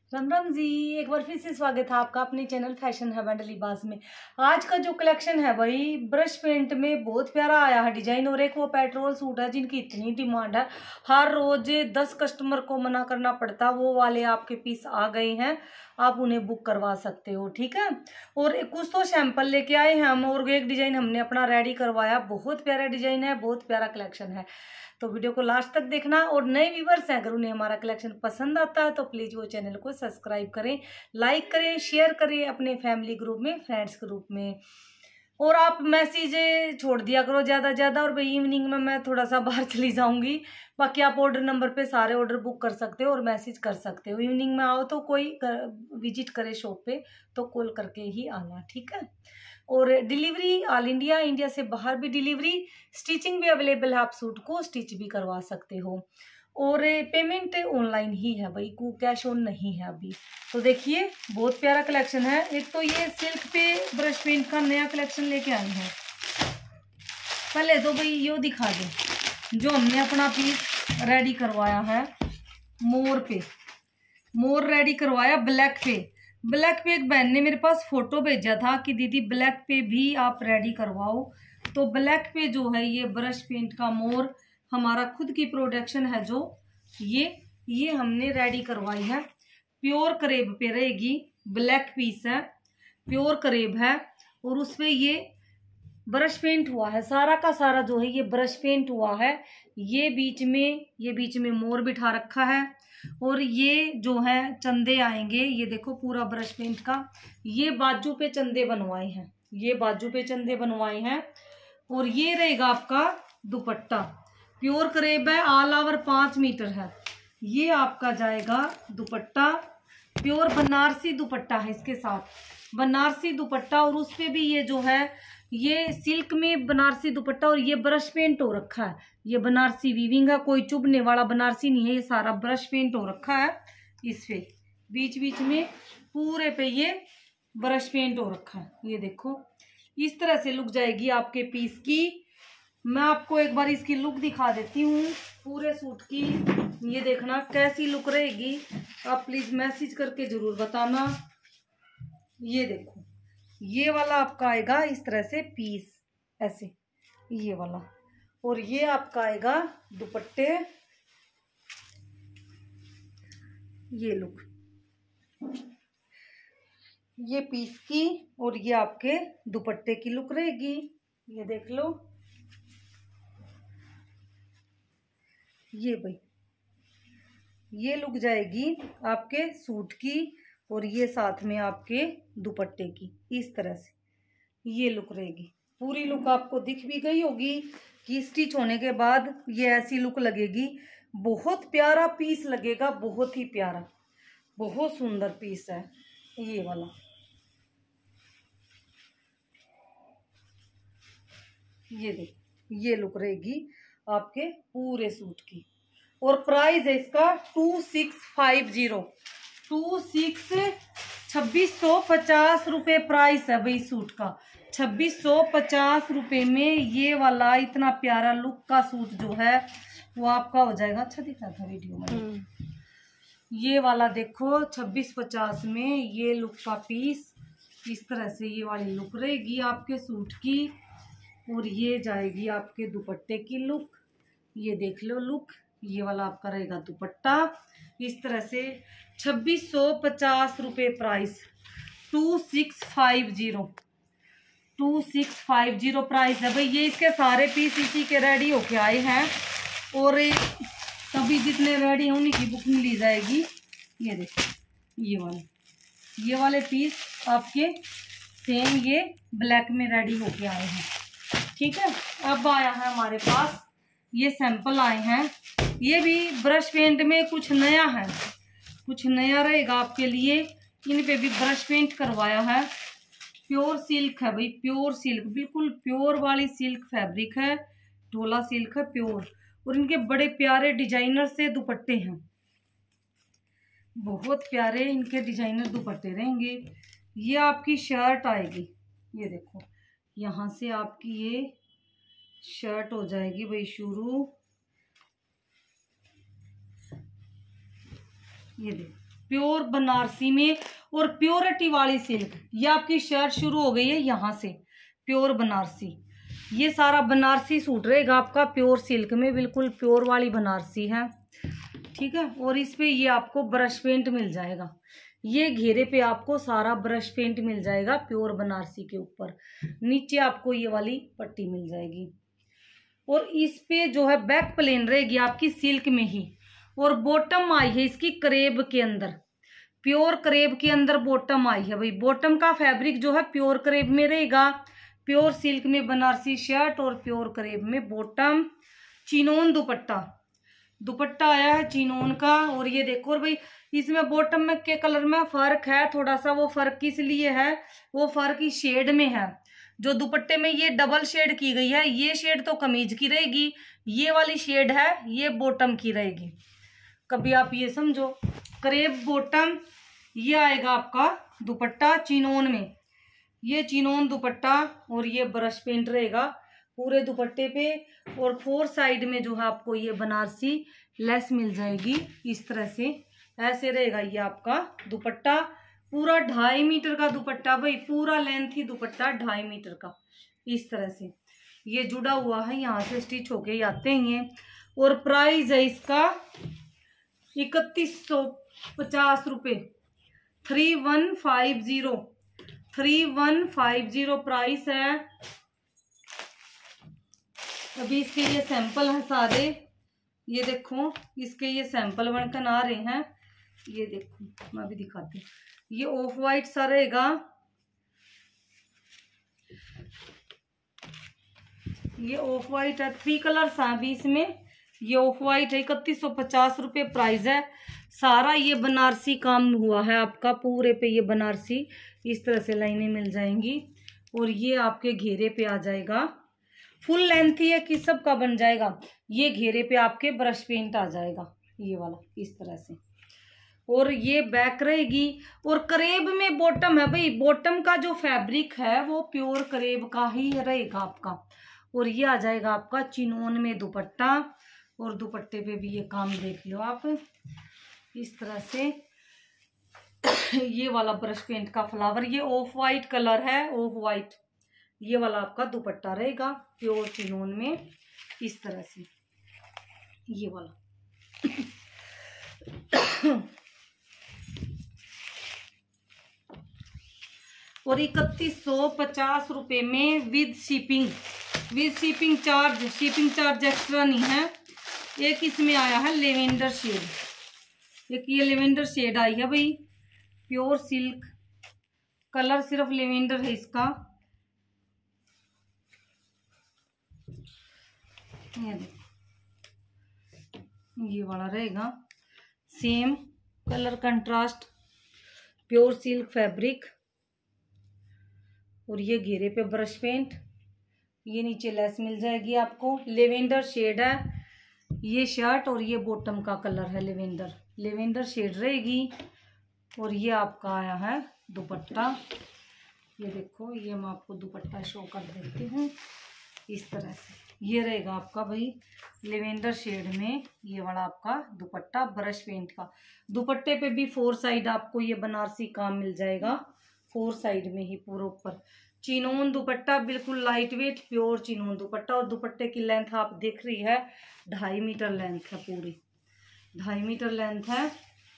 राम राम जी। एक बार फिर से स्वागत है आपका अपने चैनल फैशन है बंडल लिबास में। आज का जो कलेक्शन है भाई ब्रश पेंट में बहुत प्यारा आया है डिजाइन, और एक वो पेट्रोल सूट है जिनकी इतनी डिमांड है, हर रोज 10 कस्टमर को मना करना पड़ता, वो वाले आपके पीस आ गए हैं, आप उन्हें बुक करवा सकते हो। ठीक है, और कुछ तो सैंपल लेके आए हैं हम, और एक डिजाइन हमने अपना रेडी करवाया। बहुत प्यारा डिजाइन है, बहुत प्यारा कलेक्शन है, तो वीडियो को लास्ट तक देखना। और नए व्यूवर्स हैं, अगर उन्हें हमारा कलेक्शन पसंद आता है तो प्लीज वो चैनल को सब्सक्राइब करें, लाइक करें, शेयर करें अपने फैमिली ग्रुप में, फ्रेंड्स ग्रुप में। और आप मैसेज छोड़ दिया करो ज़्यादा ज़्यादा, और भाई इवनिंग में मैं थोड़ा सा बाहर चली जाऊंगी। बाकी आप ऑर्डर नंबर पे सारे ऑर्डर बुक कर सकते हो और मैसेज कर सकते हो। इवनिंग में आओ तो कोई विजिट करे शॉप पे तो कॉल करके ही आना, ठीक है। और डिलीवरी ऑल इंडिया, इंडिया से बाहर भी डिलीवरी, स्टिचिंग भी अवेलेबल है, आप सूट को स्टिच भी करवा सकते हो। और पेमेंट ऑनलाइन ही है भाई, को कैश ऑन नहीं है अभी। तो देखिए बहुत प्यारा कलेक्शन है। एक तो ये सिल्क पे ब्रश पेंट का नया कलेक्शन लेके आई है। पहले तो भाई यो दिखा दे जो हमने अपना पीस रेडी करवाया है मोर पे, मोर रेडी करवाया ब्लैक पे। ब्लैक पे एक बहन ने मेरे पास फोटो भेजा था कि दीदी ब्लैक पे भी आप रेडी करवाओ। तो ब्लैक पे जो है ये ब्रश पेंट का मोर हमारा खुद की प्रोडक्शन है, जो ये हमने रेडी करवाई है। प्योर करेब पे रहेगी, ब्लैक पीस है, प्योर करेब है, और उसपे ये ब्रश पेंट हुआ है, सारा का सारा जो है ये ब्रश पेंट हुआ है। ये बीच में मोर बिठा रखा है, और ये जो है चंदे आएंगे, ये देखो पूरा ब्रश पेंट का। ये बाजू पे चंदे बनवाए हैं, ये बाजू पे चंदे बनवाए हैं। और ये रहेगा आपका दुपट्टा, प्योर करेब है, ऑल ओवर 5 मीटर है। ये आपका जाएगा दुपट्टा, प्योर बनारसी दुपट्टा है इसके साथ, बनारसी दुपट्टा। और उस पे भी ये जो है ये सिल्क में बनारसी दुपट्टा, और ये ब्रश पेंट हो रखा है, ये बनारसी वीविंग है, कोई चुभने वाला बनारसी नहीं है, ये सारा ब्रश पेंट हो रखा है। इस पे बीच बीच में पूरे पे ये ब्रश पेंट हो रखा है। ये देखो इस तरह से लुक जाएगी आपके पीस की। मैं आपको एक बार इसकी लुक दिखा देती हूँ पूरे सूट की, ये देखना कैसी लुक रहेगी। आप प्लीज मैसेज करके जरूर बताना। ये देखो ये वाला आपका आएगा इस तरह से पीस, ऐसे ये वाला, और ये आपका आएगा दुपट्टे, ये लुक ये पीस की, और ये आपके दुपट्टे की लुक रहेगी। ये देख लो, ये भाई ये लुक जाएगी आपके सूट की, और ये साथ में आपके दुपट्टे की, इस तरह से ये लुक रहेगी। पूरी लुक आपको दिख भी गई होगी कि स्टिच होने के बाद ये ऐसी लुक लगेगी। बहुत प्यारा पीस लगेगा, बहुत ही प्यारा, बहुत सुंदर पीस है ये वाला। ये देख ये लुक रहेगी आपके पूरे सूट की। और प्राइस है इसका 2650, 2650 रुपये प्राइस है भाई सूट का। 2650 रुपये में ये वाला इतना प्यारा लुक का सूट जो है वो आपका हो जाएगा। अच्छा दिख रहा था वीडियो में, ये वाला देखो 2650 में ये लुक का पीस, इस तरह से ये वाली लुक रहेगी आपके सूट की। और ये जाएगी आपके दुपट्टे की लुक, ये देख लो लुक, ये वाला आपका रहेगा दुपट्टा इस तरह से। 2650 रुपये प्राइस, 2650 प्राइस है भाई। ये इसके सारे पीस इसी के रेडी होके आए हैं, और सभी जितने रेडी हैं उन्हीं की बुकिंग ली जाएगी। ये देखो ये वाले पीस आपके सेम ये ब्लैक में रेडी होके आए हैं, ठीक है। अब आया है हमारे पास ये सैंपल आए हैं, ये भी ब्रश पेंट में कुछ नया है, कुछ नया रहेगा आपके लिए। इन पे भी ब्रश पेंट करवाया है। प्योर सिल्क है भाई, प्योर सिल्क, बिल्कुल प्योर वाली सिल्क फैब्रिक है, ढोला सिल्क है प्योर। और इनके बड़े प्यारे डिजाइनर से दुपट्टे हैं, बहुत प्यारे इनके डिजाइनर दुपट्टे रहेंगे। ये आपकी शर्ट आएगी, ये देखो यहाँ से आपकी ये शर्ट हो जाएगी भाई शुरू। ये देखो प्योर बनारसी में और प्योरिटी वाली सिल्क। ये आपकी शर्ट शुरू हो गई है यहाँ से, प्योर बनारसी। ये सारा बनारसी सूट रहेगा आपका प्योर सिल्क में, बिल्कुल प्योर वाली बनारसी है, ठीक है। और इस पे ये आपको ब्रश पेंट मिल जाएगा, ये घेरे पे आपको सारा ब्रश पेंट मिल जाएगा प्योर बनारसी के ऊपर। नीचे आपको ये वाली पट्टी मिल जाएगी और इस पे जो है बैक प्लेन रहेगी आपकी सिल्क में ही। और बॉटम आई है इसकी करेब के अंदर, प्योर करेब के अंदर बॉटम आई है भाई। बॉटम का फैब्रिक जो है प्योर करेब में रहेगा, प्योर सिल्क में बनारसी शर्ट और प्योर करेब में बॉटम। चिनोन दुपट्टा आया है चिनोन का। और ये देखो, और भाई इसमें बॉटम में के कलर में फर्क है थोड़ा सा। वो फर्क किस लिए है? वो फर्क इस शेड में है। जो दुपट्टे में ये डबल शेड की गई है, ये शेड तो कमीज की रहेगी, ये वाली शेड है ये बॉटम की रहेगी। कभी आप ये समझो, करेब बॉटम, ये आएगा आपका दुपट्टा चिनोन में, ये चिनोन दुपट्टा और ये ब्रश पेंट रहेगा पूरे दुपट्टे पे। और 4 साइड में जो है आपको ये बनारसी लेस मिल जाएगी इस तरह से, ऐसे रहेगा ये आपका दुपट्टा। पूरा 2.5 मीटर का दुपट्टा भाई, पूरा लेंथ ही दुपट्टा 2.5 मीटर का इस तरह से ये जुड़ा हुआ है, यहाँ से स्टिच होके ही आते हैं ये। और प्राइस है इसका 3150 रुपये, 3150 प्राइस है। अभी इसके ये सैंपल हैं सारे, ये देखो इसके ये सैंपल बनकर आ रहे हैं, ये देखो मैं भी दिखाती हूँ। ये ऑफ वाइट सा रहेगा, ये ऑफ वाइट है, 3 कलर्स हैं अभी इसमें। ये ऑफ वाइट है, 3150 रुपये प्राइस है। सारा ये बनारसी काम हुआ है आपका, पूरे पे ये बनारसी इस तरह से लाइनें मिल जाएंगी। और ये आपके घेरे पे आ जाएगा, फुल लेंथ ही है कि सबका बन जाएगा। ये घेरे पे आपके ब्रश पेंट आ जाएगा ये वाला इस तरह से। और ये बैक रहेगी। और करेब में बॉटम है भाई, बॉटम का जो फैब्रिक है वो प्योर करेब का ही रहेगा आपका। और ये आ जाएगा आपका चिनोन में दुपट्टा। और दुपट्टे पे भी ये काम देख लो आप इस तरह से। ये वाला ब्रश पेंट का फ्लावर, ये ऑफ वाइट कलर है, ऑफ वाइट, ये वाला आपका दुपट्टा रहेगा प्योर चिनोन में इस तरह से, ये वाला। और 3150 रुपये में with shipping charge, shipping charge extra नहीं है। एक इसमें आया है लेवेंडर शेड, एक ये लेवेंडर शेड आई है भाई, प्योर सिल्क कलर, सिर्फ लेवेंडर है इसका। ये देखो, ये वाला रहेगा same colour contrast, pure silk fabric. और ये घेरे पे ब्रश पेंट, ये नीचे लेस मिल जाएगी आपको, लेवेंडर शेड है ये शर्ट। और ये बॉटम का कलर है लेवेंडर शेड रहेगी। और ये आपका आया है दुपट्टा, ये देखो, ये मैं आपको दुपट्टा शो कर देती हूँ इस तरह से। ये रहेगा आपका भाई लेवेंडर शेड में ये वाला आपका दुपट्टा ब्रश पेंट का। दुपट्टे पे भी 4 साइड आपको ये बनारसी काम मिल जाएगा, 4 साइड में ही पूरा ऊपर। चिनोन दुपट्टा, बिल्कुल light weight pure chinon dupatta. और दुपट्टे की लेंथ आप देख रही है 2.5 मीटर लेंथ है, पूरी 2.5 मीटर लेंथ है।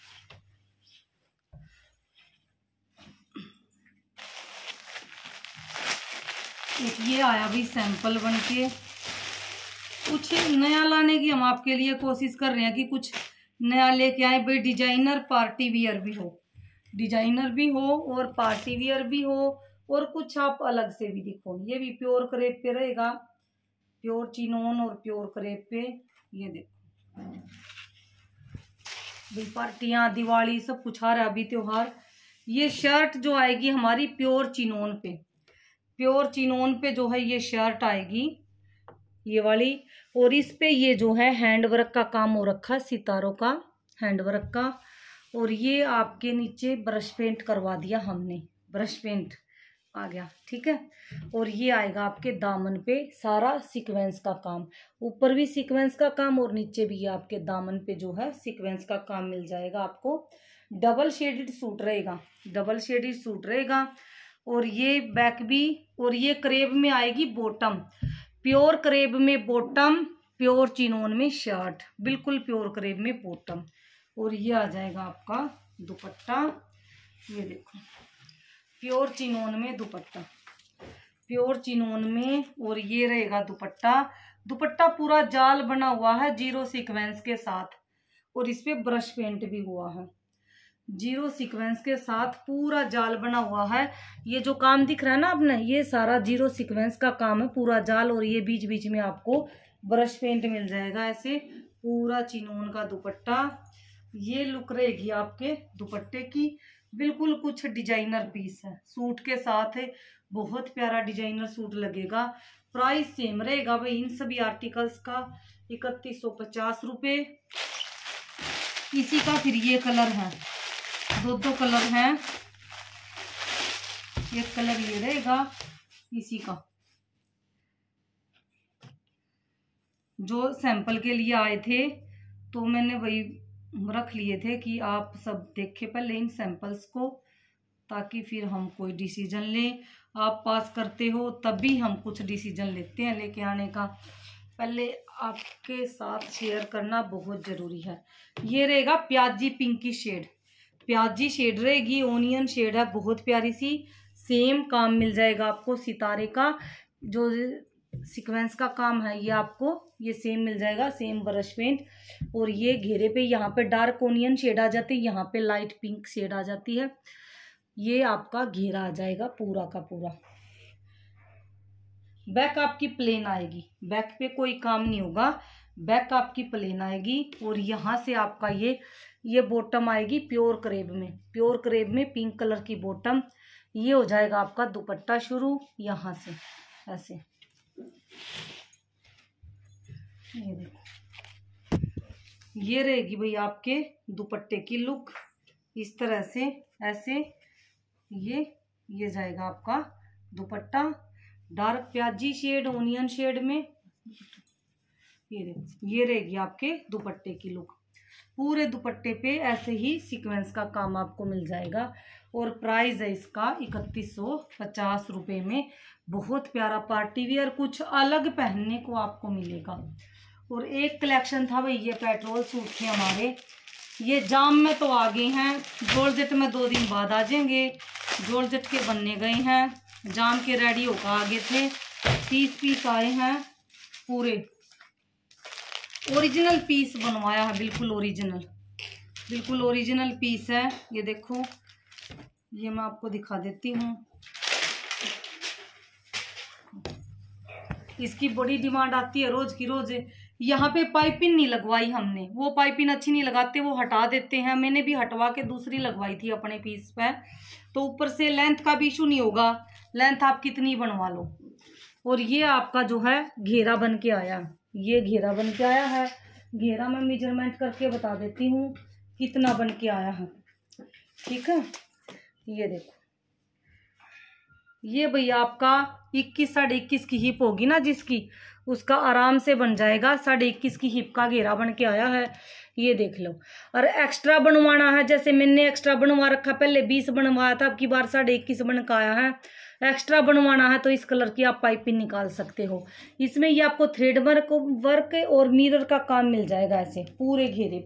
एक ये आया भी सैंपल बन के, कुछ नया लाने की हम आपके लिए कोशिश कर रहे हैं कि कुछ नया लेके आए भाई। डिजाइनर पार्टी वियर भी हो, डिजाइनर भी हो और पार्टी वियर भी हो, और कुछ आप अलग से भी दिखो। ये भी प्योर क्रेप पे रहेगा, प्योर चिनोन और प्योर क्रेप पे। ये देखो भाई, पार्टियां दिवाली सब कुछ आ रहा है अभी त्योहार। ये शर्ट जो आएगी हमारी प्योर चिनोन पे, प्योर चिनोन पे जो है ये शर्ट आएगी ये वाली। और इस पे ये जो है हैंड वर्क का काम हो रखा है, सितारों का हैंड वर्क का। और ये आपके नीचे ब्रश पेंट करवा दिया हमने, ब्रश पेंट आ गया, ठीक है। और ये आएगा आपके दामन पे सारा सीक्वेंस का काम, ऊपर भी सीक्वेंस का काम और नीचे भी आपके दामन पे जो है सीक्वेंस का काम मिल जाएगा आपको। डबल शेडेड सूट रहेगा, डबल शेडेड सूट रहेगा। और ये बैक भी, और ये क्रेप में आएगी बॉटम, प्योर क्रेप में बॉटम, प्योर चिनोन में शर्ट, बिल्कुल प्योर क्रेप में बॉटम। और ये आ जाएगा आपका दुपट्टा, ये देखो प्योर चिनोन में दुपट्टा, प्योर चिनोन में। और ये रहेगा दुपट्टा, दुपट्टा पूरा जाल बना हुआ है जीरो सीक्वेंस के साथ, और इस पे ब्रश पेंट भी हुआ है जीरो सीक्वेंस के साथ, पूरा जाल बना हुआ है। ये जो काम दिख रहा है ना आपने, ये सारा जीरो सीक्वेंस का काम है, पूरा जाल। और ये बीच बीच में आपको ब्रश पेंट मिल जाएगा ऐसे, पूरा चिनोन का दुपट्टा। ये लुक रहेगी आपके दुपट्टे की, बिल्कुल कुछ डिजाइनर पीस है सूट के साथ है, बहुत प्यारा डिजाइनर सूट लगेगा। प्राइस सेम रहेगा भाई इन सभी आर्टिकल्स का, 3150 रुपये। इसी का फिर ये कलर है, दो कलर हैं, एक कलर ये रहेगा इसी का, जो सैंपल के लिए आए थे तो मैंने वही रख लिए थे कि आप सब देखें पहले इन सैंपल्स को, ताकि फिर हम कोई डिसीजन लें। आप पास करते हो तभी हम कुछ डिसीजन लेते हैं लेके आने का, पहले आपके साथ शेयर करना बहुत ज़रूरी है। ये रहेगा प्याजी पिंक की शेड, प्याजी शेड रहेगी, ओनियन शेड है, बहुत प्यारी सी। सेम काम मिल जाएगा आपको सितारे का, जो सीक्वेंस का काम है ये आपको ये सेम मिल जाएगा, सेम ब्रश पेंट। और ये घेरे पे यहाँ पे डार्क ओनियन शेड आ जाती है, यहाँ पे लाइट पिंक शेड आ जाती है। ये आपका घेरा आ जाएगा पूरा का पूरा। बैक आपकी प्लेन आएगी, बैक पे कोई काम नहीं होगा, बैक आपकी प्लेन आएगी। और यहाँ से आपका ये बॉटम आएगी प्योर क्रेप में, प्योर क्रेप में पिंक कलर की बॉटम। ये हो जाएगा आपका दुपट्टा शुरू यहाँ से ऐसे, ये देखो ये रहेगी भाई आपके दुपट्टे की लुक इस तरह से ऐसे। ये जाएगा आपका दुपट्टा डार्क प्याजी शेड ओनियन शेड में, ये देखो ये रहेगी आपके दुपट्टे की लुक। पूरे दुपट्टे पे ऐसे ही सीक्वेंस का काम आपको मिल जाएगा। और प्राइस है इसका 3150 रुपये में। बहुत प्यारा पार्टी वियर, कुछ अलग पहनने को आपको मिलेगा। और एक कलेक्शन था भाई ये पेट्रोल सूट थे हमारे, ये जाम में तो आ गए हैं, जॉर्जेट में 2 दिन बाद आ जाएंगे। जॉर्जेट के बनने गए हैं, जाम के रेडी होकर आ गए थे। 30 पीस आए हैं, पूरे ओरिजिनल पीस बनवाया है, बिल्कुल ओरिजिनल पीस है। ये देखो ये मैं आपको दिखा देती हूँ, इसकी बड़ी डिमांड आती है रोज की रोज। यहाँ पे पाइपिंग नहीं लगवाई हमने, वो पाइपिंग अच्छी नहीं लगाते, वो हटा देते हैं। मैंने भी हटवा के दूसरी लगवाई थी अपने पीस पे, तो ऊपर से लेंथ का भी इशू नहीं होगा, लेंथ आप कितनी बनवा लो। और ये आपका जो है घेरा बन के आया, ये घेरा बन के आया है। घेरा मैं मेजरमेंट करके बता देती हूँ कितना बन के आया है, ठीक है। ये देखो ये भैया आपका 21 साढ़े 21 की हिप होगी ना जिसकी, उसका आराम से बन जाएगा। 21.5 की हिप का घेरा बन के आया है, ये देख लो। और एक्स्ट्रा बनवाना है, जैसे मैंने एक्स्ट्रा बनवा रखा, पहले 20 बनवाया था, अब की बार 21.5 बन के आया है। एक्स्ट्रा बनवाना है तो इस कलर की आप पाइपिंग निकाल सकते हो। इसमें ये आपको थ्रेड वर्क और मिरर का काम मिल जाएगा ऐसे पूरे घेरे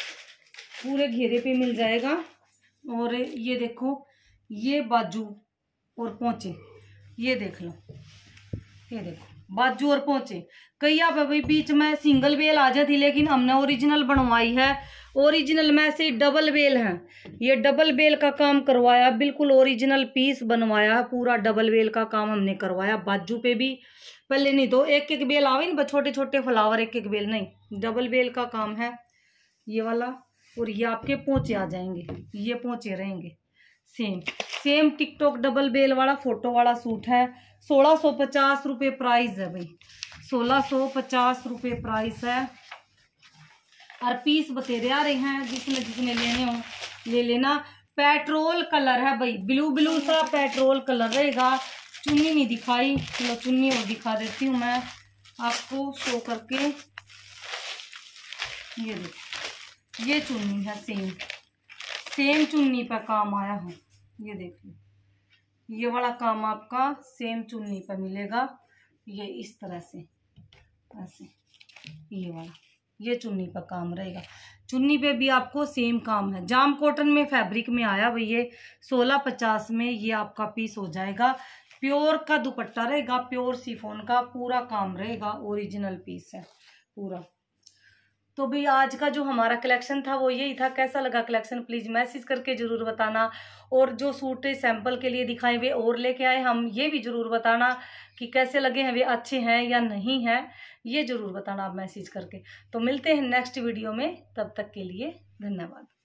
पे मिल जाएगा। और ये देखो ये बाजू और पोंचे, ये देख लो, ये देखो बाजू और पोंचे। कई आप भाई बीच में सिंगल बेल आ जाती, लेकिन हमने ओरिजिनल बनवाई है। ओरिजिनल में से डबल बेल है, ये डबल बेल का काम करवाया, बिल्कुल ओरिजिनल पीस बनवाया, पूरा डबल बेल का काम हमने करवाया। बाजू पे भी पहले नहीं तो एक बेल आवे ना, छोटे छोटे फ्लावर, एक बेल नहीं, डबल बेल का काम है ये वाला। और ये आपके पोंचे आ जाएंगे, ये पोंचे रहेंगे सेम टिकटॉक डबल बेल वाला फोटो वाला सूट है। 1650 रुपये प्राइस है भाई, 1650 रुपये प्राइस है। और पीस बतेरे आ रहे हैं, जिसने लेने हो ले लेना। पेट्रोल कलर है भाई, ब्लू सा पेट्रोल कलर रहेगा। चुन्नी नहीं दिखाई, चलो चुन्नी और दिखा देती हूँ मैं आपको शो करके। ये देखो ये चुन्नी है, सेम चुन्नी पे काम आया है। ये देखिए, ये वाला काम आपका सेम चुन्नी पे मिलेगा। ये इस तरह से ऐसे, ये वाला ये चुन्नी पर काम रहेगा। चुन्नी पे भी आपको सेम काम है। जाम कॉटन में फैब्रिक में आया भाई, ये 1650 में ये आपका पीस हो जाएगा। प्योर का दुपट्टा रहेगा, प्योर शिफॉन का पूरा काम रहेगा, ओरिजिनल पीस है पूरा। तो भाई आज का जो हमारा कलेक्शन था वो यही था। कैसा लगा कलेक्शन प्लीज़ मैसेज करके ज़रूर बताना। और जो सूट सैंपल के लिए दिखाए हुए और लेके आए हम, ये भी ज़रूर बताना कि कैसे लगे हैं, वे अच्छे हैं या नहीं हैं, ये ज़रूर बताना आप मैसेज करके। तो मिलते हैं नेक्स्ट वीडियो में, तब तक के लिए धन्यवाद।